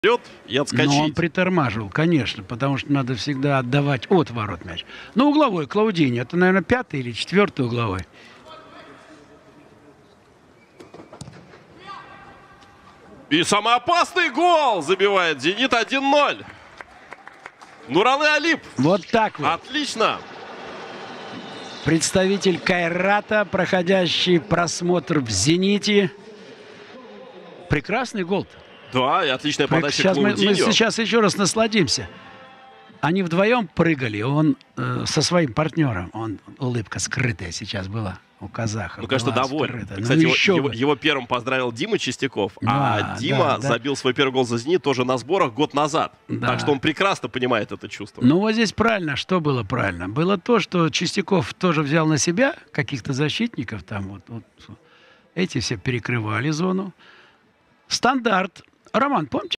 вперед и отскочить. Но он притормаживал, конечно, потому что надо всегда отдавать от ворот мяч. Ну, угловой Клаудини, это, наверное, 5-й или 4-й угловой. И самый опасный гол забивает «Зенит» 1-0. Нуралы Алип. Вот так вот. Отлично. Представитель Кайрата, проходящий просмотр в «Зените». Прекрасный гол. Да, и отличная подача Сейчас мы Клаудиньо. сейчас еще раз насладимся. Они вдвоем прыгали, он со своим партнером. Улыбка скрытая сейчас была у казаха. Ну, конечно, была доволен. скрыта. Кстати, Ну, его первым поздравил Дима Чистяков, Да, а Дима да. забил свой первый гол за «Зенит» тоже на сборах год назад. Да. Так что он прекрасно понимает это чувство. Ну, вот здесь правильно. Что было правильно? Было то, что Чистяков тоже взял на себя каких-то защитников. Там вот эти все перекрывали зону. Стандарт. Роман, помните?